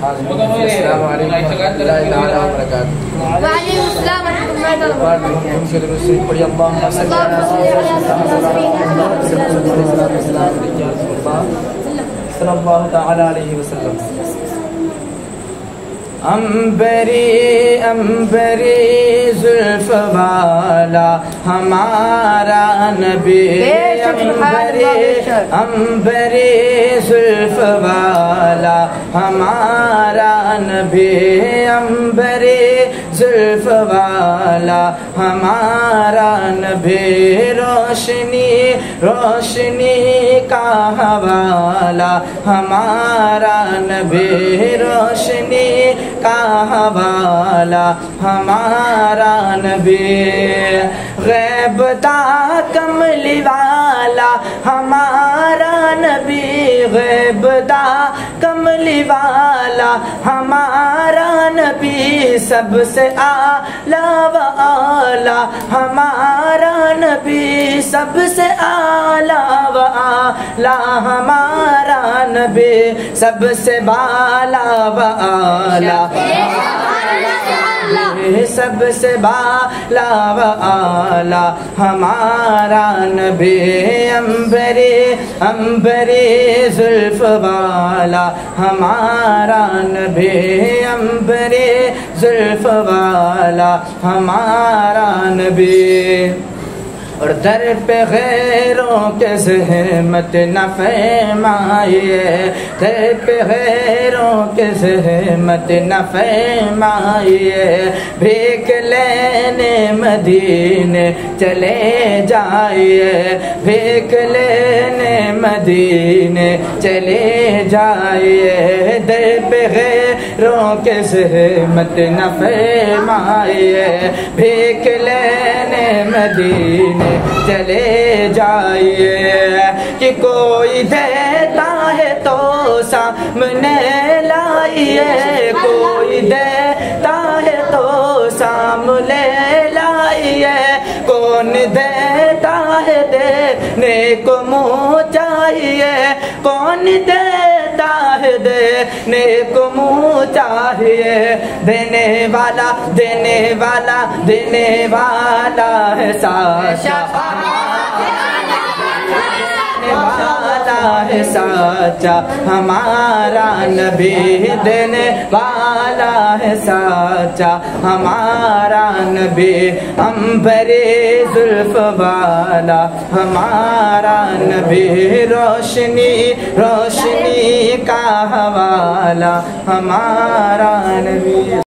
السلام علیکم ورحمۃ اللہ تعالیٰ وبرکاتہ. وعلیکم السلام ورحمۃ اللہ وبرکاتہ. پڑھی اللہم صلی اللہ تعالیٰ علیہ وسلم. امبری امبری زلف والا ہمارا نبی. امبری زلف والا ہمارا نبی. امبری زلف والا ہمارا نبی. روشنی روشنی کا حوالہ ہمارا نبی. روشنی کا حوالہ ہمارا نبی. غیب دا کملی والا ہمارا نبی. غیب دا کملی والا ہمارا نبی. سب سے اعلیٰ و اعلیٰ ہمارا نبی. سب سے اعلیٰ و اعلیٰ ہمارا نبی. سب سے بالا و اعلیٰ سب سے بالا و اعلیٰ ہمارا نبی. امبری امبری زلف والا ہمارا نبی. امبری زلف والا ہمارا نبی. اور در پہ غیروں کے زحمت نہ فرمائیے. در پہ غیروں کے زحمت نہ فرمائیے. بھیک لینے مدینے چلے جائیے. بھیک لینے مدینے چلے جائیے. در پہ غیروں کے زحمت نہ فرمائیے. بھیک لینے مدینے چلے جائیے. کہ کوئی دیتا ہے تو سامنے لائیے. کوئی دیتا ہے تو سامنے لائیے. کون دیتا ہے دینے کو منہ چاہیے. کون دیتا ہے دینے کو منہ چاہیے. دینے والا دینے والا دینے والا ہے سچا. والا ہے سچا ہمارا نبی. دینے والا ہے سچا ہمارا نبی. امبری زلف والا ہمارا نبی. روشنی روشنی کا حوالہ ہمارا